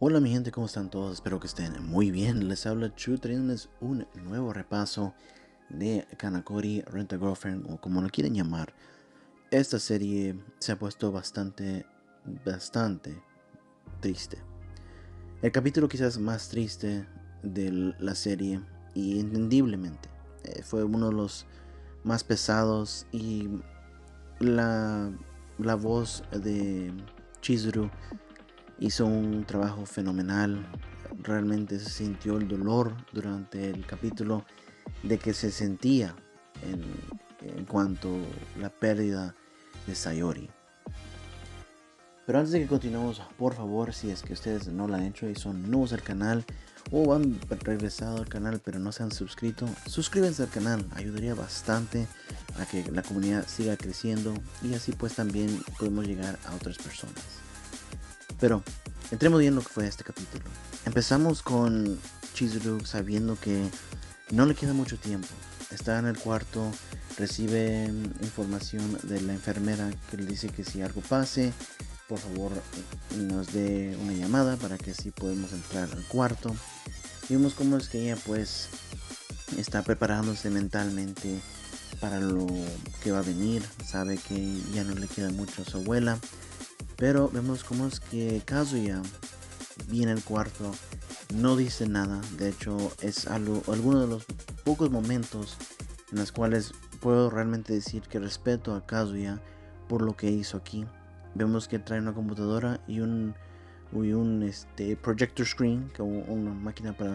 Hola mi gente, ¿cómo están todos? Espero que estén muy bien. Les habla Chu trayéndoles un nuevo repaso de Kanakori Rent a Girlfriend, o como lo quieren llamar. Esta serie se ha puesto bastante triste. El capítulo quizás más triste de la serie, y entendiblemente, fue uno de los más pesados, y la, la voz de Chizuru hizo un trabajo fenomenal. Realmente se sintió el dolor durante el capítulo de que se sentía en cuanto a la pérdida de Sayori. Pero antes de que continuemos, por favor, si es que ustedes no lo han hecho y son nuevos al canal o han regresado al canal pero no se han suscrito, suscríbanse al canal, ayudaría bastante a que la comunidad siga creciendo y así pues también podemos llegar a otras personas. Pero entremos bien en lo que fue este capítulo. Empezamos con Chizuru sabiendo que no le queda mucho tiempo. Está en el cuarto, recibe información de la enfermera que le dice que si algo pase, por favor nos dé una llamada para que así podemos entrar al cuarto. Y vemos cómo es que ella pues está preparándose mentalmente para lo que va a venir. Sabe que ya no le queda mucho a su abuela. Pero vemos cómo es que Kazuya viene al cuarto, no dice nada. De hecho, es alguno de los pocos momentos en los cuales puedo realmente decir que respeto a Kazuya por lo que hizo aquí. Vemos que trae una computadora y un projector screen, como una máquina para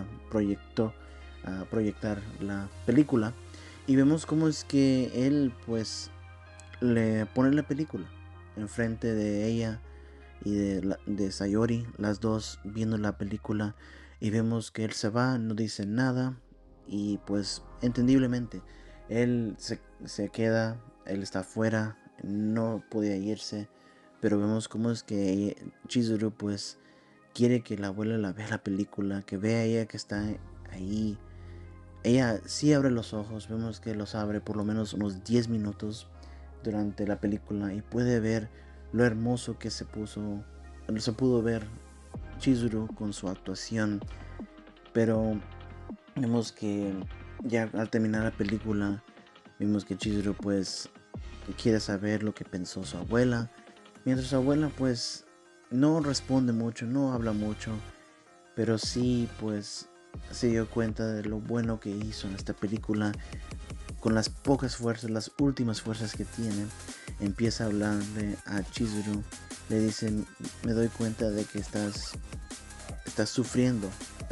proyectar la película. Y vemos cómo es que él pues le pone la película enfrente de ella y de Sayori, las dos viendo la película, y vemos que él se va, no dice nada, y pues entendiblemente él se queda, él está afuera, no podía irse, pero vemos cómo es que Chizuru pues quiere que la abuela la vea la película, que vea a ella que está ahí. Ella sí abre los ojos, vemos que los abre por lo menos unos 10 minutos durante la película y puede ver lo hermoso que se pudo ver Chizuru con su actuación. Pero vemos que ya al terminar la película, vimos que Chizuru pues quiere saber lo que pensó su abuela, mientras su abuela pues no responde mucho, no habla mucho, pero sí pues se dio cuenta de lo bueno que hizo en esta película. Con las pocas fuerzas, las últimas fuerzas que tiene, empieza a hablarle a Chizuru. Le dice: me doy cuenta de que estás sufriendo,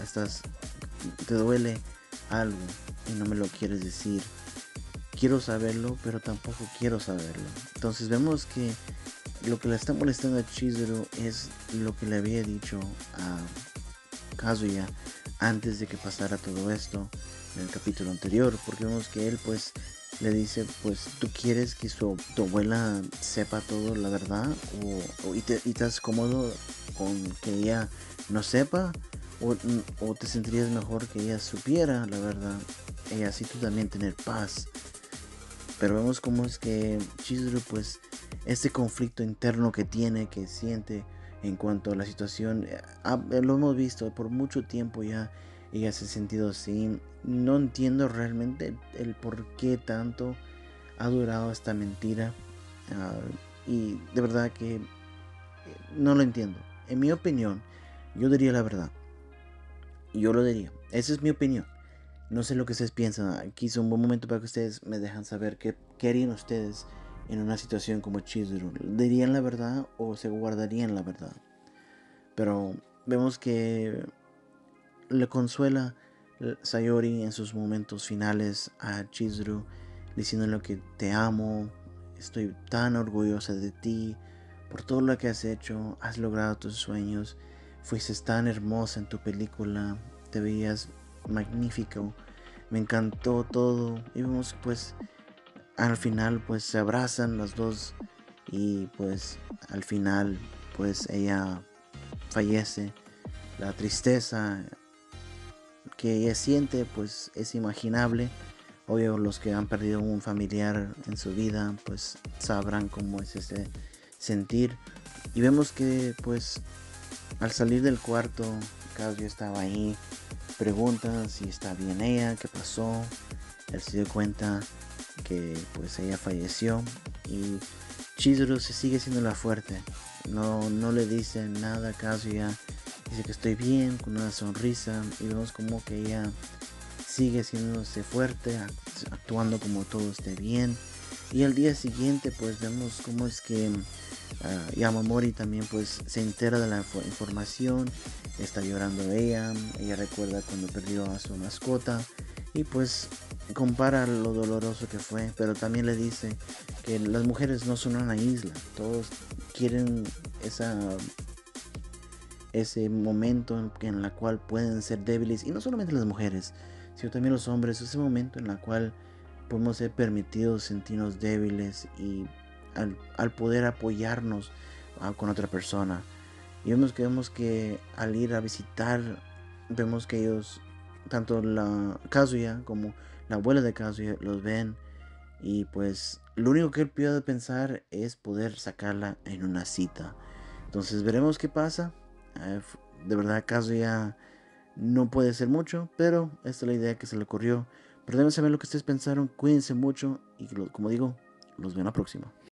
te duele algo y no me lo quieres decir. Quiero saberlo, pero tampoco quiero saberlo. Entonces vemos que lo que le está molestando a Chizuru es lo que le había dicho a Kazuya antes de que pasara todo esto en el capítulo anterior, porque vemos que él pues le dice: pues tú quieres que tu abuela sepa todo la verdad, y estás cómodo con que ella no sepa, o te sentirías mejor que ella supiera la verdad y así tú también tener paz. Pero vemos cómo es que Chizuru pues este conflicto interno que tiene, que siente en cuanto a la situación, lo hemos visto por mucho tiempo ya. Ella se ha sentido así. No entiendo realmente el por qué tanto ha durado esta mentira. Y de verdad que no lo entiendo. En mi opinión, yo diría la verdad. Yo lo diría. Esa es mi opinión. No sé lo que ustedes piensan. Aquí es un buen momento para que ustedes me dejan saber qué harían ustedes en una situación como Chizuru. ¿Dirían la verdad o se guardarían la verdad? Pero vemos que le consuela Sayori en sus momentos finales a Chizuru, diciéndole que te amo, estoy tan orgullosa de ti por todo lo que has hecho, has logrado tus sueños, fuiste tan hermosa en tu película, te veías magnífico, me encantó todo. Y vemos pues al final pues se abrazan las dos, y pues al final pues ella fallece. La tristeza que ella siente pues es imaginable. Obvio, los que han perdido un familiar en su vida pues sabrán cómo es ese sentir. Y vemos que pues Al salir del cuarto, Kazuya estaba ahí, pregunta si está bien ella, qué pasó. Él se dio cuenta que pues ella falleció y Chizuru se sigue siendo la fuerte. No le dice nada a Kazuya. Dice que estoy bien, con una sonrisa. Y vemos como que ella sigue siéndose fuerte, actuando como todo esté bien. Y al día siguiente pues vemos cómo es que Yamamori también pues se entera de la información. Está llorando ella recuerda cuando perdió a su mascota y pues compara lo doloroso que fue, pero también le dice que las mujeres no son una isla, todos quieren ese momento en la cual pueden ser débiles, y no solamente las mujeres, sino también los hombres, ese momento en el cual podemos ser permitidos sentirnos débiles y al poder apoyarnos con otra persona. Y vemos que al ir a visitar, vemos que ellos, tanto la Kazuya como la abuela de Kazuya, los ven y pues lo único que él puede pensar es poder sacarla en una cita. Entonces veremos qué pasa. De verdad Kazuya no puede ser mucho, pero esta es la idea que se le ocurrió. Pero deben saber lo que ustedes pensaron. Cuídense mucho y como digo, los veo en la próxima.